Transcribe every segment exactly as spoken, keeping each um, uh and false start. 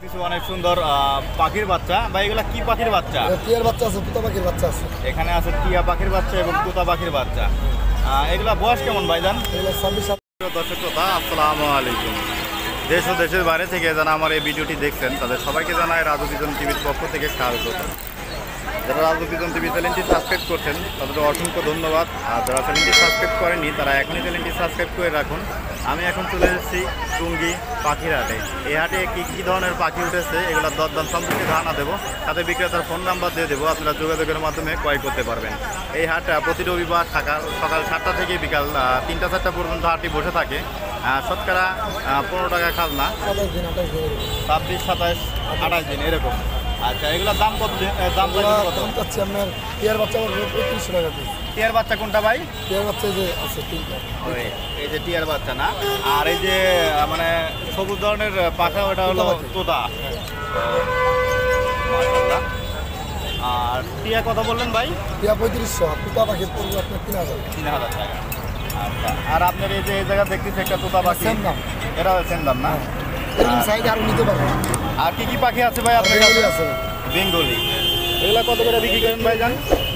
কিছু অনেক সুন্দর পাখির বাচ্চা বা এগুলা কি পাখির বাচ্চা? টিয়ার বাচ্চা আছে, তোতা পাখির বাচ্চা আছে। এখানে আছে টিয়া পাখির বাচ্চা এবং তোতা পাখির বাচ্চা। এগুলা বয়স কেমন ভাইজান? দর্শক শ্রোতা আসসালামু আলাইকুম। দেশ ও দেশের বাইরে থেকে যারা আমার এই ভিডিওটি দেখছেন তাদের সবাইকে জানাই রাজু পিজন টিভির পক্ষ থেকে স্বাগত। যারা রাজু পিজন টিভি চ্যানেলটি সাবস্ক্রাইব করছেন তাদের অসংখ্য ধন্যবাদ। আর যারা চ্যানেলটি সাবস্ক্রাইব করেননি তারা এখনই চ্যানেলটি সাবস্ক্রাইব করে রাখুন। আমি এখন চলে এসেছি টুঙ্গি পাখির হাটে। এই হাটে কী কী ধরনের পাখি উঠেছে এগুলোর দরদাম সম্পর্কে ধারণা দেবো, সাথে বিক্রেতার ফোন নাম্বার দিয়ে দেবো, আপনারা যোগাযোগের মাধ্যমে ক্রয় করতে পারবেন। এই হাট প্রতি রবিবার সকাল সকাল সাতটা থেকে বিকাল তিনটা চারটা পর্যন্ত হাটটি বসে থাকে। শতকরা পনেরো টাকা খাজনা, ছাব্বিশ সাতাশ আঠাশ দিন এরকম। আচ্ছা, এগুলোর দাম কত? দাম কত চাচ্ছি আপনার? টিয়ার বাচ্চা পঁয়ত্রিশশো টাকা পিস। টিয়ার বাচ্চা কোনটা ভাই? টিয়ার বাচ্চা যে আছে তিনটা। ওই এই যে টিয়ার বাচ্চা না, আর এই যে মানে সবুজ ধরনের পাখা ওটা হলো তোতা। মাশাআল্লাহ। আর টিয়া কত বললেন ভাই? টিয়া পঁয়ত্রিশশো, তোতা পাখির পড়বে আপনার তিন হাজার তিন হাজার টাকা। আচ্ছা, আর আপনার এই যে এই জায়গা দেখতেছি একটা তোতা পাখি, সেম দাম। এটা সেম দাম না? এরকম সাইজ আরও নিতে পারবেন। আর কি কি পাখি আছে ভাই আপনার কাছে? আছে বেঙ্গলি। এগুলা কত করে বিক্রি করেন ভাইজান?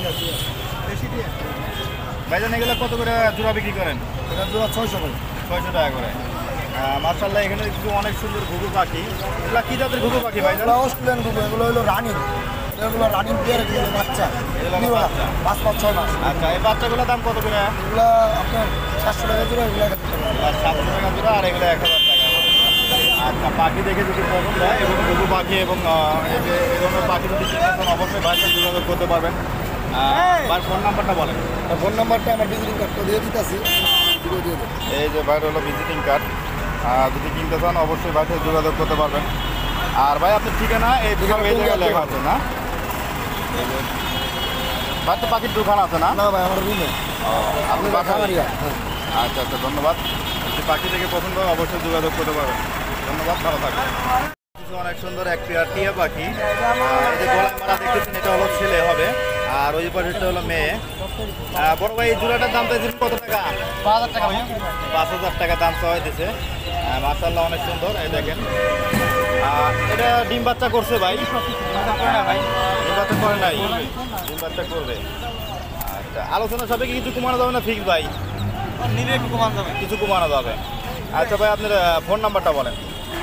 ভাইজান এগুলো কত করে জোড়া বিক্রি করেন? এটা জোড়া ছয়শো করে। ছয়শো টাকা করে। মাশাআল্লাহ, এখানে কিছু অনেক সুন্দর ঘুঘু পাখি। এগুলা কি জাতের ঘুঘু পাখি ভাইজান? অস্ট্রেলিয়ান ঘুঘু, এগুলো হলো রানিং। এগুলো রানিং পেয়ার, এগুলো বাচ্চা। এগুলো বাচ্চা পাঁচ পাঁচ ছয় মাস। আচ্ছা, এই বাচ্চাগুলোর দাম কত করে? এগুলো আপনার সাতশো টাকা জোড়া, এগুলো সাতশো টাকা জোড়া, আর এগুলো এক হাজার টাকা। আচ্ছা, পাখি দেখে যদি পছন্দ হয় এবং ঘুঘু পাখি এবং এই যে এই ধরনের পাখি যদি কিনতে অবশ্যই ভাইয়ের সাথে যোগাযোগ করতে পারবেন। ভাই ফোন নাম্বারটা বলেন। ফোন নাম্বারটা আমার ভিজিটিং কার্ডটা দিয়ে দিতেছি। এই যে ভাইয়ের হলো ভিজিটিং কার্ড, যদি কিনতে চান অবশ্যই ভাইয়ের সাথে যোগাযোগ করতে পারবেন। আর ভাই আপনার ঠিকানা এই দোকান এই জায়গায় লেখা আছে না? ভাই তো পাখির দোকান আছে না? না ভাই, আমার রুমে। আপনি বাসাবাড়িয়া? আচ্ছা আচ্ছা, ধন্যবাদ। যদি পাখি থেকে পছন্দ হয় অবশ্যই যোগাযোগ করতে পারবেন। ধন্যবাদ, ভালো থাকবেন। কিছু অনেক সুন্দর এক পেয়ার টিয়া পাখি। এই যে গলায় মারা দেখতেছেন এটা হলো ছেলে হবে, আর ওই পাখিটা হলো মেয়ে। বড় ভাই এই জোড়াটার দাম চাইছেন কত টাকা? পাঁচ হাজার টাকা ভাই। পাঁচ হাজার টাকা দাম চাওয়া হইতেছে। মাশাআল্লাহ, অনেক সুন্দর। এই দেখেন এটা ডিম বাচ্চা করছে ভাই? ভাই ডিম বাচ্চা করে নাই, ডিম বাচ্চা করবে। আচ্ছা, আলোচনা সবে কি কিছু কমানো যাবে না? ফিক্স ভাই নিলে একটু কমান যাবে, কিছু কমানো যাবে। আচ্ছা ভাই, আপনার ফোন নাম্বারটা বলেন।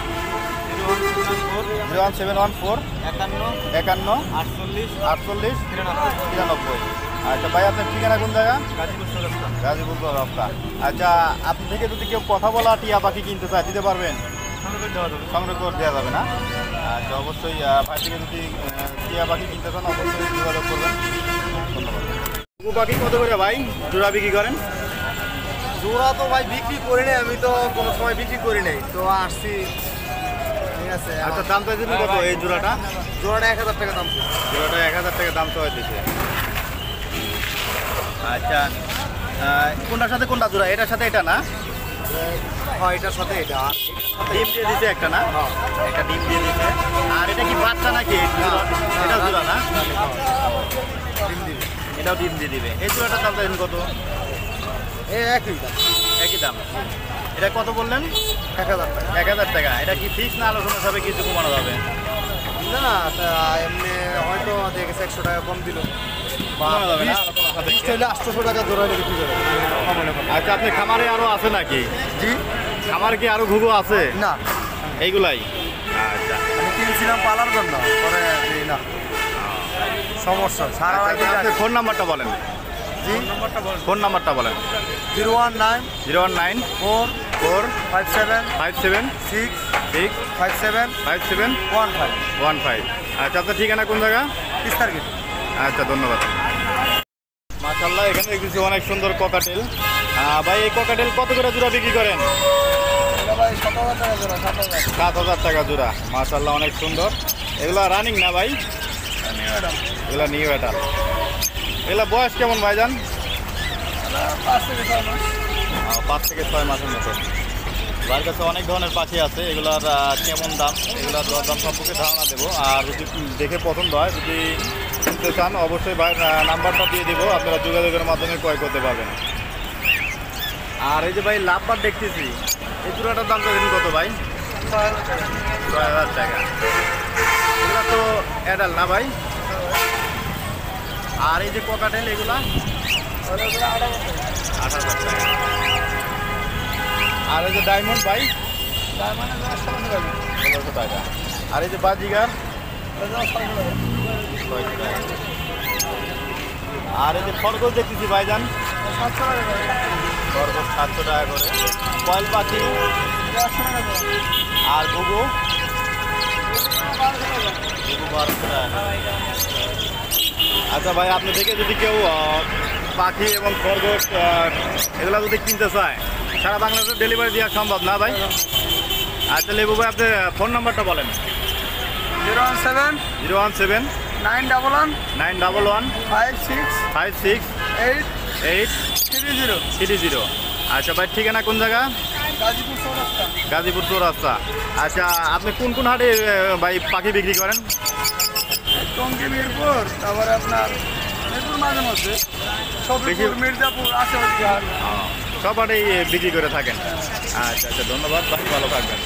Zero one seven one four একান্ন একান্ন আটচল্লিশ আটচল্লিশ তিরানব্বই তিরানব্বই। আচ্ছা ভাই, আপনার ঠিকানা কোন জায়গা? গাজীপুর চৌরাস্তা। গাজীপুর চৌরাস্তা। আচ্ছা, আপনি থেকে যদি কেউ কথা বলা টিয়া পাখি কিনতে চায় দিতে পারবেন? সংগ্রহ করে দেওয়া যাবে না? আচ্ছা, অবশ্যই ভাই থেকে যদি টিয়া পাখি কিনতে চান অবশ্যই যোগাযোগ করবেন। ধন্যবাদ। ঘুঘু পাখি কত করে ভাই জোড়া বিক্রি করেন? জোড়া তো ভাই বিক্রি করি নাই, আমি তো কোনো সময় বিক্রি করি নাই, তো আসছি। ঠিক আছে। আচ্ছা, দাম চাইছেন কত এই জোড়াটা? জোড়াটা এক হাজার টাকা দাম। জোড়াটা এক হাজার টাকা দাম চাওয়া দিচ্ছে। আচ্ছা, কোনটার সাথে কোনটা জোড়া? এটার সাথে এটা না? হ্যাঁ, এটার সাথে এটা। ডিম দিয়ে দিছে একটা না? একটা ডিম দিয়ে দিছে। আর এটা কি বাচ্চা নাকি? এটা জোড়া না? ডিম দিবে। এটাও ডিম দিয়ে দিবে। এই জোড়াটার দাম চাইছেন কত? এই একই দাম। একই দাম। এটা কত বললেন? এক হাজার টাকা। এক হাজার টাকা। এটা কি ফিক্স না আলোচনা সবে কিছু কমানো যাবে? না না, এমনি হয়তো দেখেছে একশো টাকা কম দিল। কমানো যাবে না আলোচনা সাপেক্ষে? আটশোশো টাকা জোড়া হলে বিক্রি করে। আচ্ছা, আপনি খামারে আরো আছে নাকি? জি, খামারে কি আরো ঘুঘু আছে? না এইগুলাই? আচ্ছা, আমি কিনছিলাম পালার জন্য, পরে এই না সমস্যা সারা। আপনি ফোন নাম্বারটা বলেন। জি, ফোন নাম্বারটা বলেন। Zero one nine zero one nine four four five seven five seven six six five seven five seven one five. One five. আচ্ছা, আপনার ঠিকানা কোন জায়গা? তিস্তার গেট। আচ্ছা, ধন্যবাদ। মাশাআল্লাহ, এখানে দেখতেছি অনেক সুন্দর ককাটেল। ভাই এই ককাটেল কত করে জোড়া বিক্রি করেন? ভাই সাত হাজার টাকা জোড়া। সাত হাজার সাত হাজার টাকা জোড়া। মাশাআল্লাহ, অনেক সুন্দর। এগুলা রানিং না ভাই? এগুলা নিউ এটা। এগুলা বয়স কেমন ভাইজান? পাঁচ থেকে ছয় মাস। পাঁচ থেকে ছয় মাসের মতো। ভাইয়ের কাছে অনেক ধরনের পাখি আছে। এগুলার কেমন দাম, এগুলার দাম সম্পর্কে ধারণা দেবো। আর যদি দেখে পছন্দ হয়, যদি কিনতে চান অবশ্যই ভাইয়ের নাম্বারটা দিয়ে দেবো, আপনারা যোগাযোগের মাধ্যমে ক্রয় করতে পারবেন। আর এই যে ভাই লাভবার দেখতেছি, এই জোড়াটার দাম চাইছেন কত ভাই? ছয় হাজার টাকা। এগুলো তো অ্যাডাল না ভাই? আর এই যে কোকাটেল এগুলা আট হাজার টাকা। আর এই যে ডায়মন্ড ভাই ষোলোশো টাকা। আর এই যে বাজিগার ছয়শো টাকা। আর এই যে খরগোশ দেখতেছি ভাইজান খরগোশ সাতশো টাকা করে। কয়েল পাখি আর ঘুঘু ঘুঘু বারোশো টাকা। আচ্ছা ভাই, আপনি থেকে যদি কেউ আহ, পাখি এবং খরগোশ আহ, এগুলো যদি কিনতে চায় সারা বাংলাদেশে ডেলিভারি দেওয়া সম্ভব না ভাই? আচ্ছা লেবু ভাই, আপনার ফোন নাম্বারটা বলেন। Zero one seven zero one seven nine double one nine double one five six five six eight eight three zero three zero. আচ্ছা ভাই, ঠিকানা কোন জায়গা? গাজীপুর চৌরাস্তা। গাজীপুর চৌরাস্তা। আচ্ছা, আপনি কোন কোন হাটে আহ, ভাই পাখি বিক্রি করেন? টঙ্গী, মিরপুর, তারপরে আপনার মিরপুর মাঝে মধ্যে সবিপুর, মির্জাপুর, আশেপাশে হাট। আহ, সব হাটেই আহ, বিক্রি করে থাকেন। আচ্ছা আচ্ছা, ধন্যবাদ ভাই, ভালো থাকবেন।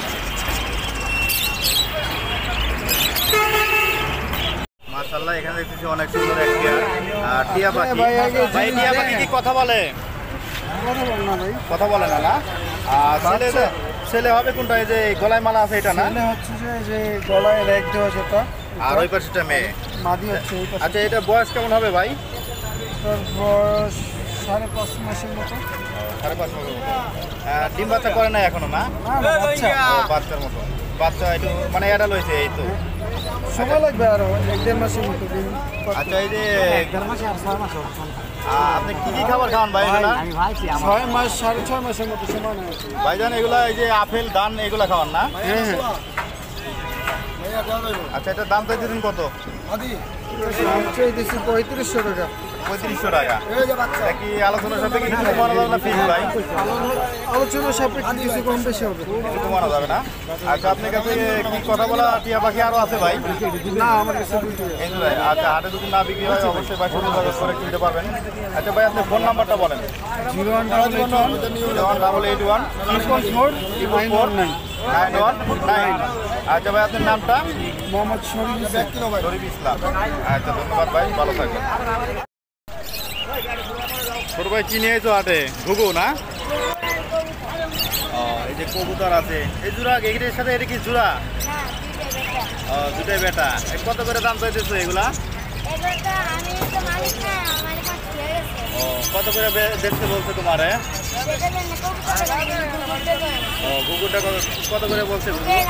মাশাআল্লাহ, এখানে দেখতেছি অনেক সুন্দর একটা আহ, টিয়া পাখি। ভাই, আগে ভাই টিয়া পাখি কি কথা বলে? কথা বল না ভাই। কথা বলে না না? আর ছেলে বাচ্চা? ছেলে হবে কোনটা? এই যে গলায় মালা আছে এটা না? ছেলে হচ্ছে যে যে গলায় রেখ দেওয়া যেটা, আর ওই পাশেটা মেয়ে। মাদি হচ্ছে এই পাশে। আচ্ছা, এটা বয়স কেমন হবে ভাই? তার বয়স সাড়ে পাঁচ মাসের মতো। সাড়ে পাঁচ বছর মতো। আহ, ডিম বাচ্চা করে না এখনো না? না, না, বাচ্চা। ও, বাচ্চার মতো। বাচ্চা একটু মানে অ্যাডাল হয়েছে এই তো। সময় লাগবে আরো এক দেড় মাসের মতো দিন। আচ্ছা, এই যে দেড় মাসে আর ছয় মাস হবে। আহ, আপনি কি কি খাবার খাওয়ান ভাই এগুলা? ছয় মাস সাড়ে ছয় মাসের মতো সময় নেয়। ভাইজান এগুলা এই যে আপেল ধান এগুলা খাওয়ান না? হ্যাঁ হ্যাঁ। আচ্ছা, এটার দাম চাইতেছেন কত? চেয়ে দিচ্ছি পঁয়ত্রিশশো টাকা। পঁয়ত্রিশশো টাকা। এটা কি আলোচনার সাথে কিছু কমানো যাবে না ফিক্স ভাই? আলোচনা সাপেক্ষে কিছু কম বেশি হবে। কিছু কমানো যাবে না? আচ্ছা, আপনার কাছে কি কথা বলা টিয়া পাখি আরো আছে ভাই? না, আমার কাছে দুইটি আছে। এই যে ভাই, আচ্ছা, হাটে যদি না বিক্রি হয় অবশ্যই ভাই সাথে যোগাযোগ করে কিনতে পারবেন। আচ্ছা ভাই, আপনার ফোন নাম্বারটা বলেন। Zero one double eight one zero one double eight one triple four nine one nine. Nine one nine. আচ্ছা ভাই, আপনার নামটা? মোহাম্মদ শরীফ ইসলাম। শরীফ ইসলাম। আচ্ছা, ধন্যবাদ ভাই, ভালো থাকবেন। ছোট ভাই কি নিয়েছো হাটে? ঘুঘু না? ও, এই যে কবুতর আছে। এই জোড়া এগুলির সাথে এটা কি জোড়া? ও, দুটাই বেটা। এ কত করে দাম চাইতেছো এগুলা? ও, কত করে বে- বেচতে বলছে তোমারে? ও, ঘুঘুটা কত কত করে বলছে?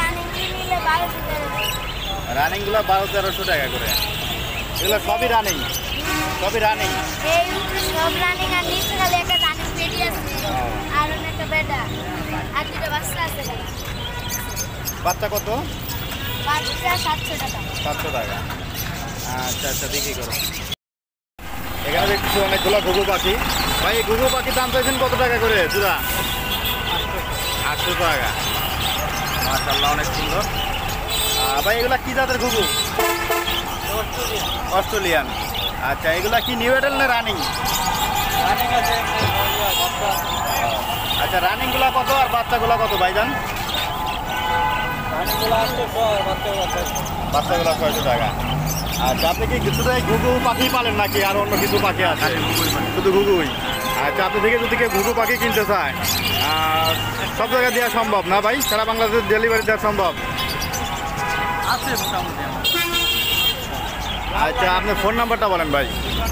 রানিং গুলা বারো তেরোশো টাকা করে। এগুলো সবই রানিং, সবই রানিং। সব রানিং আর নিচে খালি একটা রানিং বেডি আছে আর অন্য একটা বেডা আর দুটো বাচ্চা আছে দাদা। বাচ্চা কত? বাচ্চা সাতশো টাকা। সাতশো টাকা। আচ্ছা আচ্ছা, বিক্রি করো। এখানে দেখতেছি অনেকগুলো ঘুঘু পাখি। ভাই, এই ঘুঘু পাখি দাম চাইছেন কত টাকা করে জোড়া? আটশো টাকা। মাশাআল্লাহ, অনেক সুন্দর। আহ, ভাই, এগুলা কি জাতের ঘুঘু? অস্ট্রেলিয়ান। আচ্ছা, এগুলা কি নিউ এডেল না রানিং? আচ্ছা, রানিং গুলা কত আর বাচ্চাগুলা কত ভাইজান? বাচ্চাগুলা ছয়শো টাকা। আচ্ছা, আপনি কি শুধু এই ঘুঘু পাখি পালেন নাকি আর অন্য কিছু পাখি আছে? শুধু ঘুঘুই। আচ্ছা, আপনি থেকে যদি কেউ ঘুঘু পাখি কিনতে চায় আহ, সব জায়গায় দেওয়া সম্ভব না ভাই? সারা বাংলাদেশে ডেলিভারি দেওয়া সম্ভব? আছে মোটামুটি। আচ্ছা, আপনার ফোন নাম্বারটা বলেন ভাই,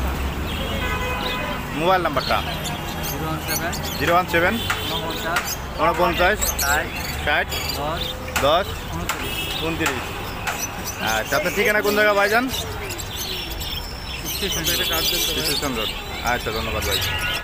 মোবাইল নাম্বারটা। Zero one seven zero one seven উনপঞ্চাশ উনপঞ্চাশ ষাট ষাট দশ দশ উনত্রিশ। উনত্রিশ। আচ্ছা, আপনার ঠিকানা কোন জায়গা ভাইজান? স্টেশন এটা কার্ড স্টেশন রোড। আচ্ছা, ধন্যবাদ ভাই।